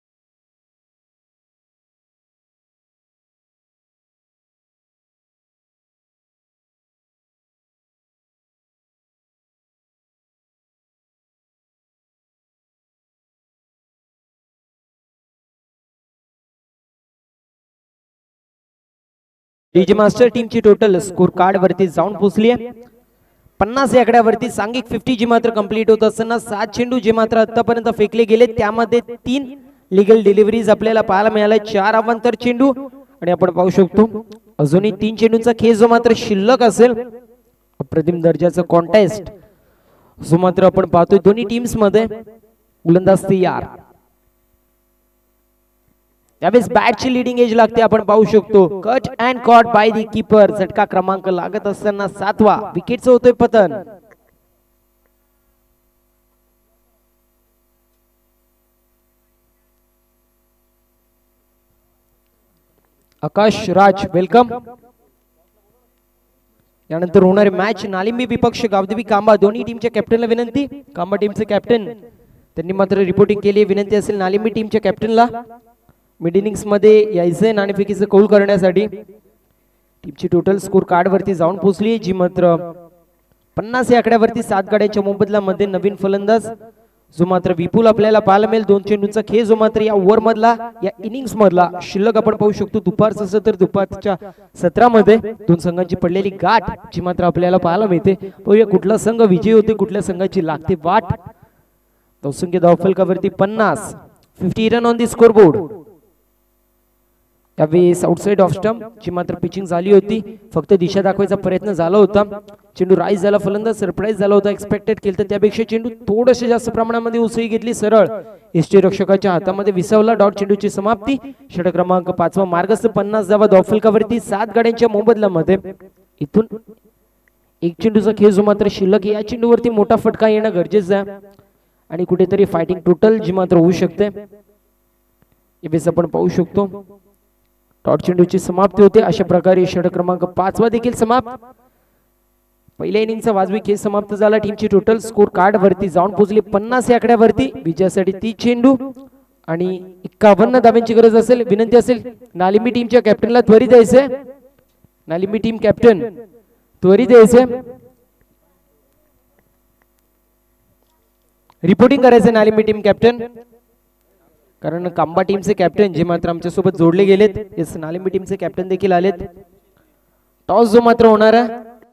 डीजे मास्टर टीमची टोटल स्कोर कार्ड वरती जाऊन पोहोचली आहे. पन्नास या आकड्यावरती सांघिक फिफ्टी जी मात्र कंप्लीट होत असताना सात चेंडू जे मात्र आतापर्यंत फेकले गेले त्यामध्ये तीन लिगल डिलिव्हरीज आपल्याला पाहायला मिळाल्या. चार अवांतर चेंडू आणि आपण पाहू शकतो अजूनही तीन चेंडूंचा खेळ जो मात्र शिल्लक असेल. अप्रतिम दर्जाचं कॉन्टेस्ट जो मात्र आपण पाहतोय दोन्ही टीम्स मध्ये. गोलंदाज तयार. त्यावेळेस बॅटची लिडिंग एज लागते आपण पाहू शकतो. Cut and caught by the keeper. झटका क्रमांक लागत असताना सातवा विकेटचं होतोय पतन. आकाश राज वेलकम. यानंतर होणारी मॅच नालिंबी विपक्ष गावदेवी कांबा. दोन्ही टीमच्या कॅप्टनला विनंती. कांबा टीमचे कॅप्टन त्यांनी मात्र रिपोर्टिंग केली. विनंती असेल नालिंबी टीमच्या कॅप्टनला मिड इनिंग्स मध्ये यायचंय नाणेफेकीचं कौल करण्यासाठी. टीमची टोटल स्कोर कार्ड वरती जाऊन पोहोचली जी मात्र पन्नास या आकड्यावरती सात गाड्यांच्या मोबदल्यामध्ये नवीन फलंदाज जो मात्र विपुल आपल्याला पाहायला मिळेल. दोन चेंडूंचा खेळ जो मात्र या ओव्हर मधला या इनिंग्स मधला शिल्लक आपण पाहू शकतो. दुपारचं असं तर दुपारच्या सत्रामध्ये दोन संघांची पडलेली गाठ जी मात्र आपल्याला पाहायला मिळते. पाहूया कुठला संघ विजयी होते, कुठल्या संघाची लागते वाट. धावसंख्या धावफलकावरती पन्नास. Fifty run on the score board. त्यावेळेस आउटसाइड ऑफ स्टंप ची मात्र पिचिंग झाली होती. फक्त दिशा दाखवायचा प्रयत्न झाला होता. चेंडू राईज झाला. फलंदाज सरप्राईज झाला होता. एक्सपेक्टेड केलं तर त्यापेक्षा चेंडू थोडेसे जास्त प्रमाणामध्ये उसळी घेतली. सरळ एसटी रक्षकाच्या हातामध्ये विसावला. डॉट चेंडूची समाप्ती. षटक क्रमांक पाचवा मार्गस्थ. पन्नास धावा धावफलकावरती सात गाड्यांच्या मोबदल्यामध्ये. इथून एक चेंडूचा खेळ जो मात्र शिल्लक या चेंडूवरती मोठा फटका येणं गरजेचं आहे आणि कुठेतरी फायटिंग टोटल जी मात्र होऊ शकते. यावेळेस आपण पाहू शकतो डॉट चेंडूची समाप्ती होते. अशा प्रकारे षटक क्रमांक पाचवा देखील समाप्त. पहिल्या इनिंगचा वाजवी खेळ समाप्त झाला. टीमची टोटल स्कोर कार्ड वरती जाऊन पोहोचली पन्नास या आकड्यावरती. विजयासाठी तीस चेंडू आणि एक्कावन्न धाव्यांची गरज असेल. विनंती असेल नालिंबी टीमच्या कॅप्टनला त्वरित द्यायचे. नालिंबी टीम कॅप्टन त्वरित द्यायचे. रिपोर्टिंग करायचं नालिंबी टीम कॅप्टन. कारण कांबा टीमचे कॅप्टन जे मात्र आमच्या सोबत जोडले गेलेत. येस नालिंबी टीमचे कॅप्टन देखील आलेत. टॉस जो मात्र होणार आहे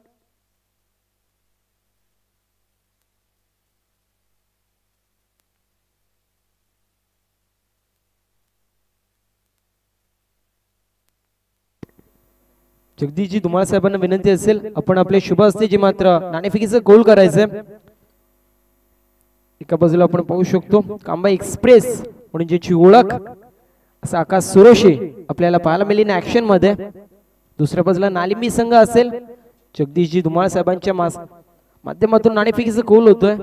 जगदीशजी धुमाळ साहेबांना विनंती असेल आपण आपले शुभ हस्ते जे मात्र नाणेफेकीचं गोल करायचंय. एका बाजूला आपण पाहू शकतो कांबा एक्सप्रेस म्हणून ज्याची ओळख असा आकाश सुरोशे आपल्याला पाहायला मिळेल ऍक्शन मध्ये. दुसऱ्या बाजूला नालिंबी संघ असेल. जगदीशजी धुमाळ साहेबांच्या माध्यमातून नाणेफेकीचं कौल होतोय.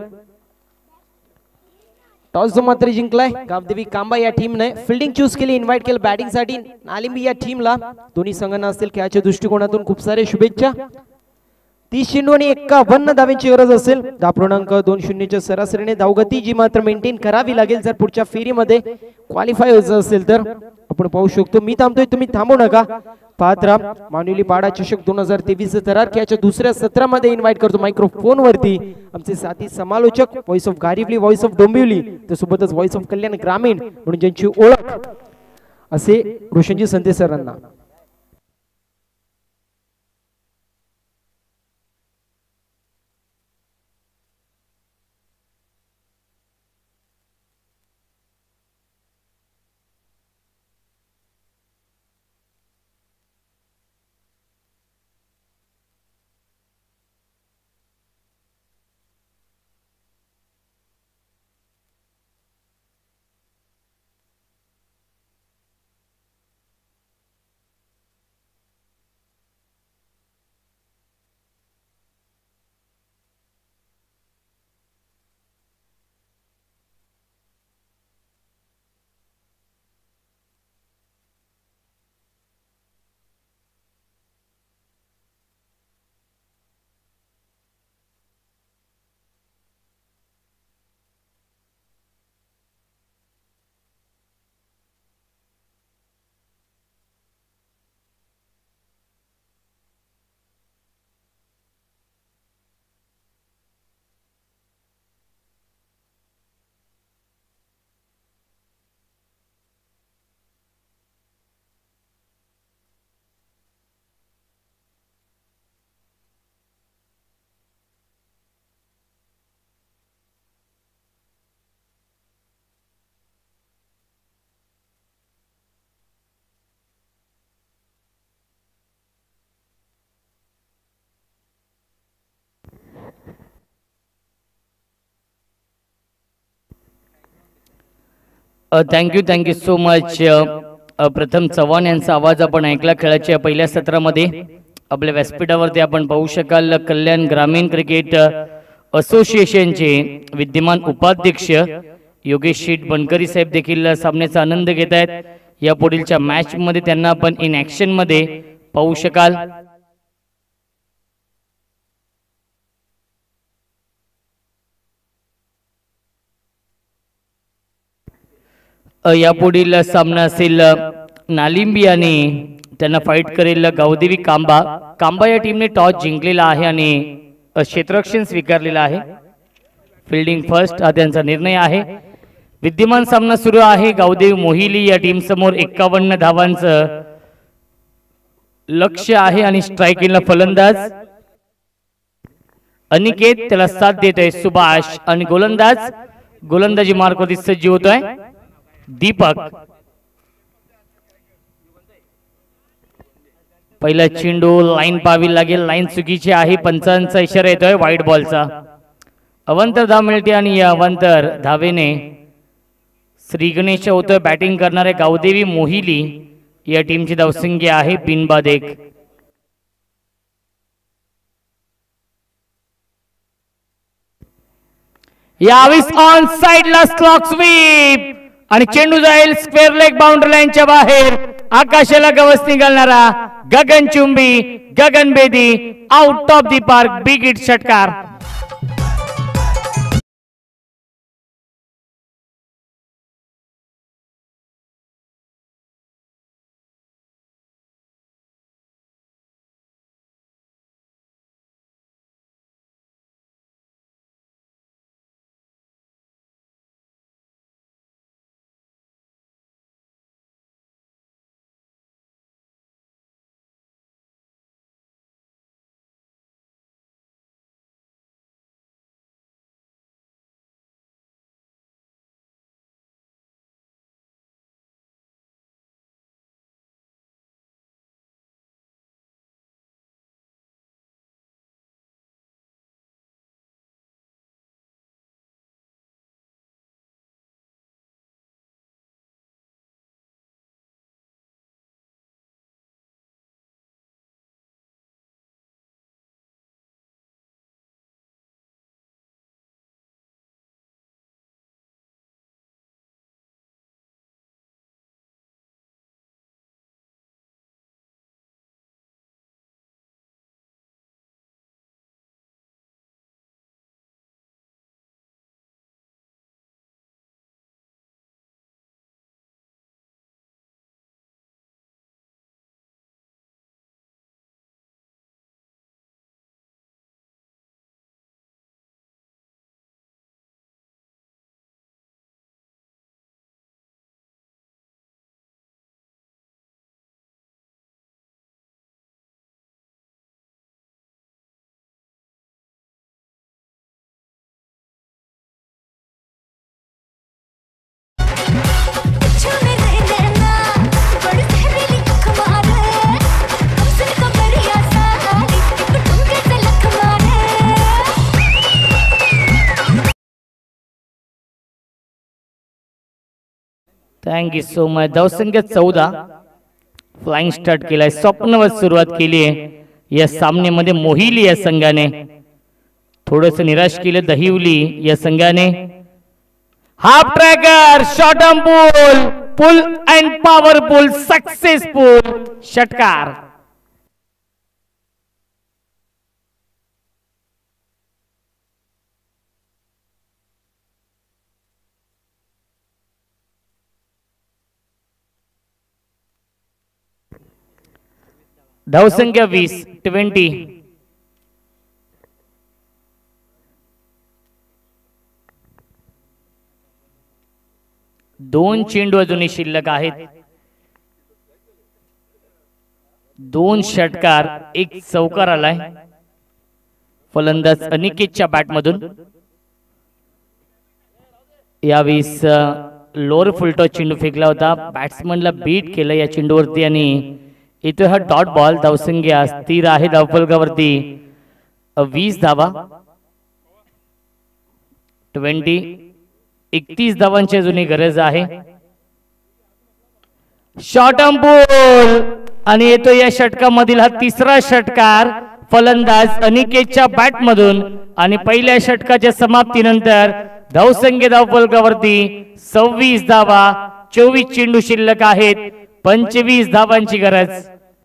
टॉस जो मात्र जिंकलाय गावदेवी कांबा या टीमने. फिल्डिंग चूज केली. इन्व्हाइट केलं बॅटिंग साठी नालिंबी या टीमला. दोन्ही संघांना असतील खेळाच्या दृष्टिकोनातून खूप सारे शुभेच्छा. तीस चेंडू आणि एक्कावन्न धाव्यांची गरज असेल. दहा पूर्णांक दोन शून्यच्या सरासरीने धावगती जी मात्र मेंटेन करावी लागेल जर पुढच्या फेरीमध्ये क्वालिफाय व्हायचं असेल तर. आपण पाहू शकतो मी थांबतोय तुम्ही थांबू नका. पाहत राहा मानुली पाडा चषक दोन हजार तेवीस थरार खेळाच्या दुसऱ्या सत्रामध्ये इन्व्हाइट करतो मायक्रोफोन वरती आमचे साथी समालोचक voice of Garivali, voice of Dombivli, त्यासोबतच व्हॉइस ऑफ कल्याण ग्रामीण म्हणून ज्यांची ओळख असे रोशनजी संते सरांना. Thank you thank you so much. Pratham Chavan यांचा आवाज आपण ऐकला खेळाच्या पहिल्या सत्रामध्ये. आपल्या व्यासपीठावरती आपण पाहू शकाल कल्याण ग्रामीण क्रिकेट असोसिएशनचे विद्यमान उपाध्यक्ष योगेश शेठ बनकरी साहेब देखील सामन्याचा आनंद घेत आहेत. या पुढीलच्या मॅच मध्ये त्यांना आपण इन ऍक्शन मध्ये पाहू शकाल. या पुढील सामना असेल नालिंबी आणि त्यांना फाईट करेल गावदेवी कांबा. कांबा या टीमने टॉस जिंकलेला आहे आणि क्षेत्ररक्षण स्वीकारलेला आहे. फिल्डिंग फर्स्ट हा त्यांचा निर्णय आहे. विद्यमान सामना सुरू आहे. गावदेवी मोहिली या टीम समोर एक्कावन्न धावांचं लक्ष्य आहे आणि स्ट्रायकिंगला फलंदाज अनिकेत त्याला साथ देतोय सुभाष आणि गोलंदाज गोलंदाजी मार्कवरती सज्ज होतोय दीपक. पहिला चेंडू लाईन पाहावी लागेल. लाईन चुकीची आहे. पंचांचा इशारा येतोय व्हाईट बॉलचा. अवंतर धाव मिळते आणि या अवंतर धावेने श्री गणेश होतोय बॅटिंग करणारे गावदेवी मोहिली या टीमची धावसंख्या आहे बिनबाद एक. यावेळेस ऑन साइडला स्लॉक स्वीप आणि चेंडू जाईल स्क्वेअर लेग बाउंड्री लाईनच्या बाहेर. आकाशाला गवसणी घालणारा गगनचुंबी गगनभेदी out of the park. Big hit षटकार. Thank you so much. धावसंख्या चौदा. फ्लाइंग स्टार्ट केलाय. स्वप्नवत सुरुवात केली आहे या सामन्यामध्ये मोहिली या संघाने. थोडस निराश केलं दहिवली या संघाने. Half tracker short on pull pull and powerful successful षटकार. धावसंख्या वीस ट्वेंटी. दोन चेंडू अजूनही शिल्लक आहेत. दोन षटकार एक चौकार आलाय. फलंदाज अनिकेतच्या बॅटमधून. यावेळेस लोअर फुलटॉस चेंडू फेकला होता. बॅट्समनला बीट केलं या चेंडूवरती आणि इथे हा डॉट बॉल. धावसंख्या स्थिर आहे धावफलकावरती वीस धावा. ट्वेंटी एकतीस धावांची अजूनही गरज आहे. शॉर्ट पूल आणि येतो या षटकामधील हा तिसरा षटकार फलंदाज अनिकेतच्या बॅट मधून आणि पहिल्या षटकाच्या समाप्तीनंतर धावसंख्या धावफलकावरती सव्वीस धावा, चोवीस चेंडू शिल्लक आहेत, पंचवीस धावांची गरज.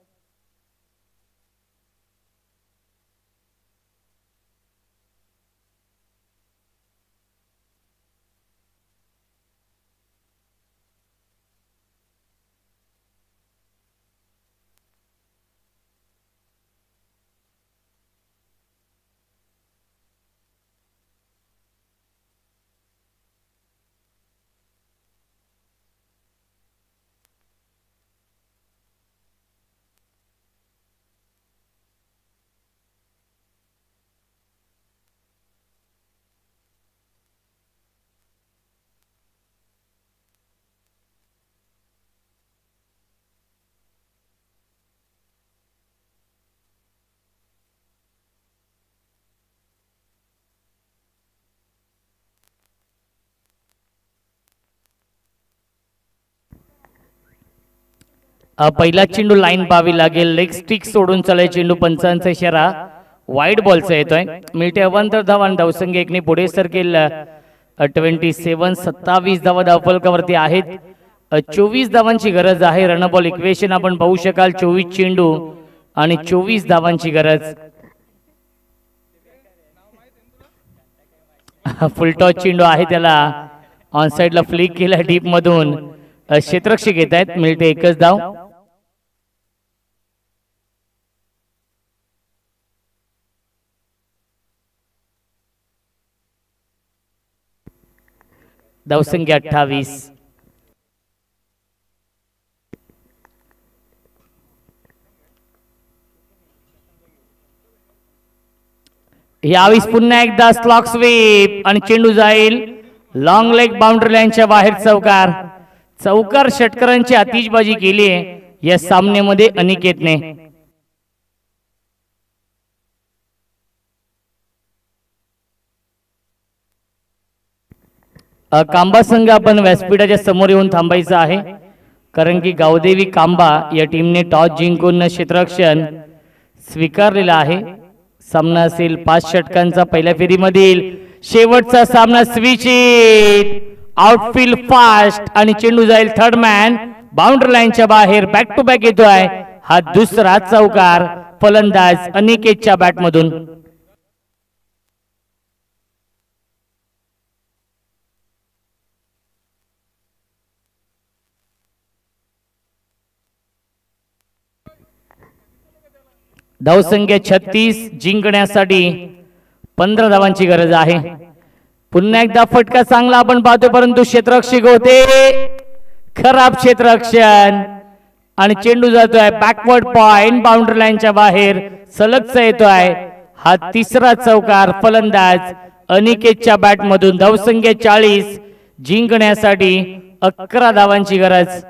पहिला चेंडू लाईन पाहावी लागेल. लेग स्टिक सोडून चालाय चेंडू. पंचांचा इशारा वाईट बॉलचा येतोय. मिळते अवांतर धावा आणि धावसंख्या एकने पुढे सरकेल. ट्वेंटी सेवन सत्तावीस धावा धावफलकावरती आहेत. चोवीस धावांची गरज आहे. रनबॉल इक्वेशन आपण पाहू शकाल. चोवीस चेंडू आणि चोवीस धावांची गरज. फुलटॉस चेंडू आहे, त्याला ऑन साइडला फ्लिक केला डीप मधून. क्षेत्ररक्षक घेत आहेत. मिळते एकच धाव. धावसंख्या अठ्ठावीस. यावेळेस पुन्हा एकदा स्लॉक स्वीप आणि चेंडू जाईल लॉंग लेग बाउंड्री लाईनच्या बाहेर. चौकार चौकार षटकारांची आतिषबाजी केली आहे या सामन्यामध्ये अनिकेतने. कांबा संघ आपण व्यासपीठाच्या समोर येऊन थांबायचं आहे, कारण की गावदेवी कांबा या टीमने टॉस जिंकून क्षेत्ररक्षण स्वीकारलेला आहे. सामना असेल पाच षटकांचा. पहिल्या फेरीमधील शेवटचा सामना स्विच इट. आउटफील्ड फास्ट आणि चेंडू जाईल थर्ड मॅन बाउंड्री लाईनच्या बाहेर. बॅक टू बॅक येतोय हा दुसरा चौकार फलंदाज अनिकेतच्या बॅट मधून. धावसंख्या छत्तीस. जिंकण्यासाठी पंधरा धावांची गरज आहे. पुन्हा एकदा फटका चांगला आपण पाहतो, परंतु क्षेत्ररक्षक होते खराब क्षेत्ररक्षण आणि चेंडू जातोय बॅकवर्ड पॉइंट बाउंड्री लाईनच्या बाहेर. सलगचा येतोय हा तिसरा चौकार फलंदाज अनिकेतच्या बॅट मधून. धावसंख्या चाळीस. जिंकण्यासाठी अकरा धावांची गरज.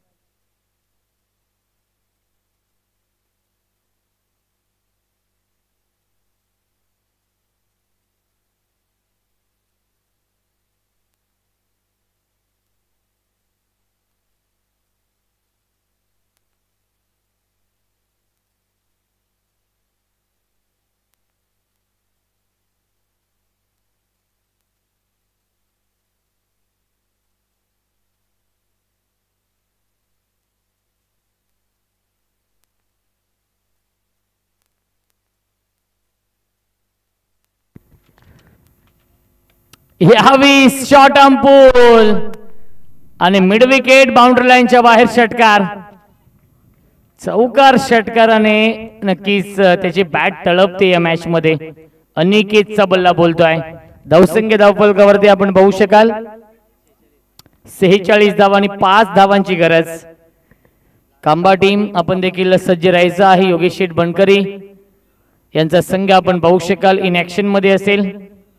यावी शॉर्ट पूल आणि मिड विकेट बाउंड्री लाईनच्या बाहेर. षटकार चौकार षटकाराने नक्कीच त्याची बॅट तळपते या मॅच मध्ये. अनिकेतचा बल्ला बोलतोय. धावसंख्या धावफलकावरती आपण पाहू शकाल सेहेचाळीस धावा आणि पाच धावांची गरज. कांबा टीम आपण देखील सज्ज राहायचं आहे. योगेश शेठ बनकरी यांचा संघ आपण पाहू शकाल इन ऍक्शन मध्ये असेल.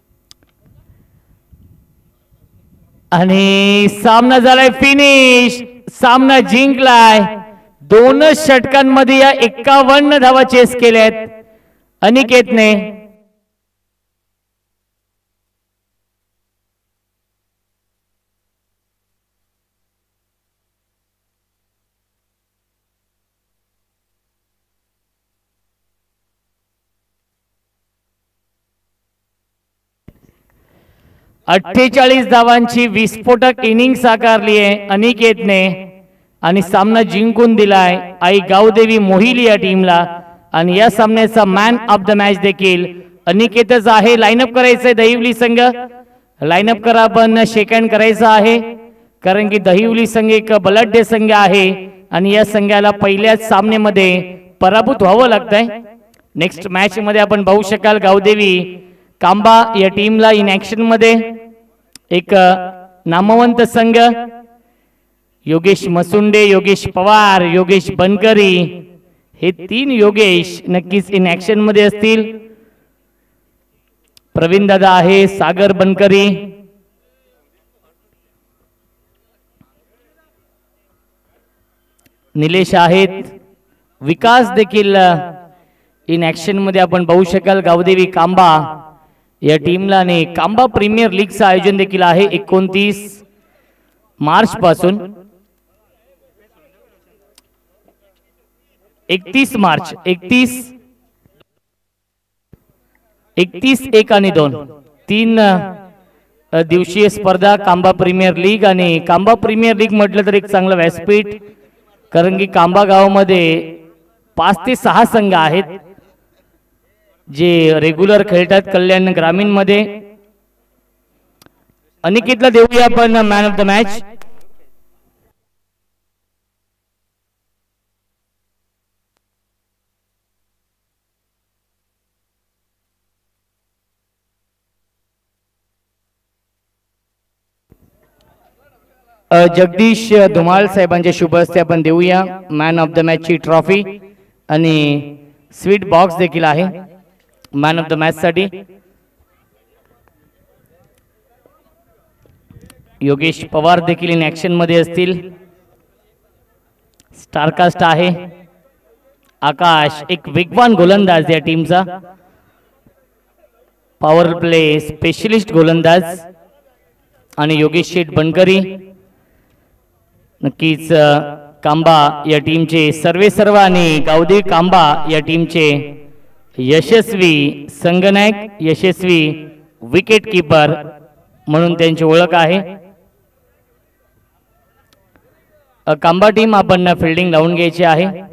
आणि सामना झालाय फिनिश. सामना जिंकलाय. दोनच षटकांमध्ये या एक्कावन्न धावा चेस केल्यात अनिकेतने. अठ्ठेचाळीस धावांची विस्फोटक इनिंग साकारली आहे अनिकेतने आणि सामना जिंकून दिलाय आई गावदेवी मोहिली या टीमला आणि या सामन्याचा मॅन ऑफ द मॅच देखील अनिकेतच आहे. लाईनअप करायचंय दहिवली संघ, लाईनअप करा, पण शेकँड करायचं आहे कारण की दहिवली संघ एक बलाढ्य संघ आहे आणि या संघाला पहिल्याच सामन्यामध्ये पराभूत व्हावं लागतंय. नेक्स्ट मॅच मध्ये आपण पाहू शकाल गावदेवी कांबा या टीमला इन ऍक्शन मध्ये एक नामवंत संघ योगेश मसुंडे, योगेश पवार, योगेश बनकरी हे तीन योगेश नक्कीच इन ऍक्शन मध्ये असतील. प्रवीण दादा आहे, सागर बनकरी, निलेश आहेत, विकास देखील इन ऍक्शन मध्ये आपण पाहू शकाल गावदेवी कांबा या टीमला. आणि कांबा प्रीमियर लीगचं आयोजन देखील आहे एकोणतीस मार्च पासून एकतीस मार्च एकतीस एकतीस एक आणि दोन तीन दिवसीय स्पर्धा कांबा प्रीमियर लीग. आणि कांबा प्रीमियर लीग म्हटलं तर एक चांगलं व्यासपीठ कारण की कांबा गावामध्ये पाच ते सहा संघ आहेत जे रेग्युलर खेळतात कल्याण ग्रामीण मध्ये. अनिकेतला देऊया आपण man of the match. Jagdish Dhumal साहेबांच्या शुभ हस्ते आपण देऊया मॅन ऑफ द मॅच ची ट्रॉफी आणि स्वीट बॉक्स देखील आहे मॅन ऑफ द मॅच साठी. योगेश पवार देखील इन ऍक्शन मध्ये असतील. स्टारकास्ट आहे आकाश, एक वेगवान गोलंदाज या टीमचा, पॉवर प्ले स्पेशलिस्ट गोलंदाज. आणि योगेश शेठ बनकरी नक्कीच कांबा या टीमचे सर्वे सर्व आणि गावदेवी कांबा या टीमचे यशस्वी संघनायक, यशस्वी विकेट कीपर म्हणून त्यांची ओळख आहे. कांबा टीम आपण फिल्डिंग लावून घ्यायची आहे.